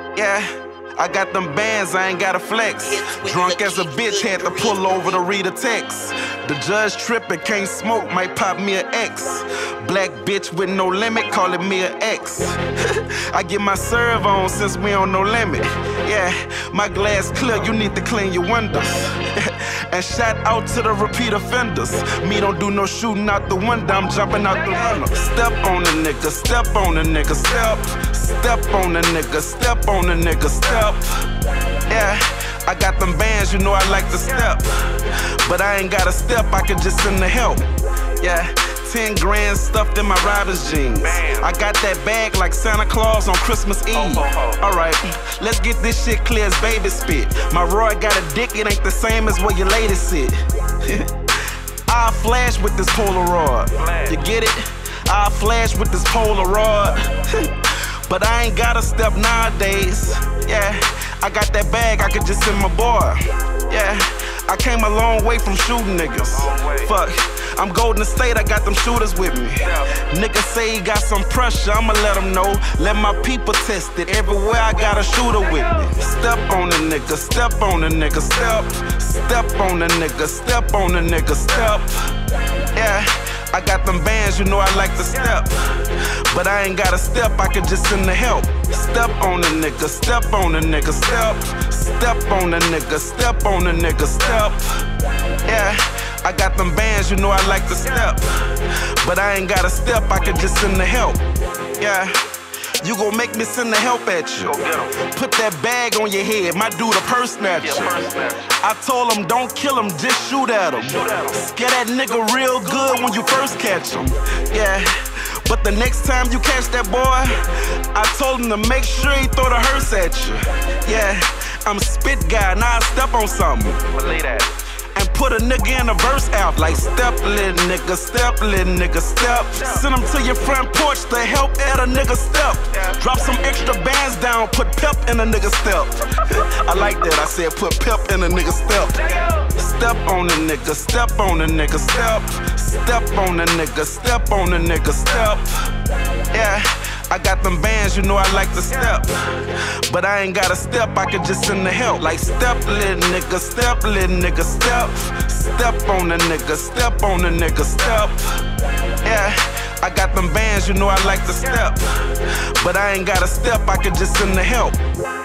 Yeah, I got them bands, I ain't gotta flex. Drunk as a bitch, had to pull over to read a text. The judge trippin', can't smoke, might pop me an X. Black bitch with no limit, callin' me an X. I get my serve on since we on no limit. Yeah, my glass clear, you need to clean your windows. And shout out to the repeat offenders. Me don't do no shooting out the window, I'm jumping out the window. Step on a nigga, step on a nigga, step. Step on a nigga, step on a nigga, step. Yeah, I got them bands, you know I like to step. But I ain't gotta step, I can just send the help. Yeah, 10 grand stuffed in my Robin's jeans. I got that bag like Santa Claus on Christmas Eve. Alright, let's get this shit clear as baby spit. My Roy got a dick, it ain't the same as where your lady sit. I'll flash with this Polaroid. You get it? I'll flash with this Polaroid. But I ain't gotta step nowadays. Yeah, I got that bag, I could just send my boy. Yeah, I came a long way from shooting niggas. Fuck, I'm Golden State, I got them shooters with me. Niggas say he got some pressure, I'ma let them know. Let my people test it, everywhere I got a shooter with me. Step on a nigga, step on a nigga, step. Step on a nigga, step on a nigga, step. Yeah, I got them bands, you know I like to step. But I ain't gotta step, I can just send the help. Step on a nigga, step on a nigga, step. Step on a nigga, step on a nigga, step. Yeah, I got them bands, you know I like to step. But I ain't gotta step, I can just send the help. Yeah, you gon' make me send the help at you. Put that bag on your head, my dude a purse snatcher. I told him don't kill him, just shoot at him. Scare that nigga real good when you first catch him. Yeah, but the next time you catch that boy, I told him to make sure he throw the hearse at you. Yeah, I'm a spit guy, now I step on something. Believe that. And put a nigga in a verse out like step, little nigga, step, little nigga, step. Send him to your front porch to help at a nigga step. Drop some extra bands down, put pep in a nigga step. I like that, I said put pep in a nigga step. Step on a nigga, step on a nigga, step. Step on a nigga, step on a nigga, step. Yeah, I got them bands, you know I like to step. But I ain't gotta step, I can just send the help. Like step, little nigga, step, little nigga, step. Step on a nigga, step on a nigga, step. Yeah, I got them bands, you know I like to step. But I ain't gotta step, I can just send the help.